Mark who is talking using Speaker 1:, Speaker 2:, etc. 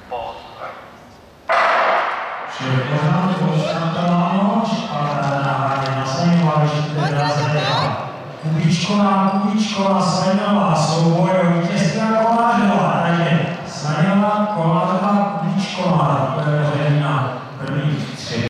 Speaker 1: Kubíčková, Slaňová, souboj o vítězství a Kolářová, takže Slaňová, Kolářová, Kubíčková, to je veřejná první 3.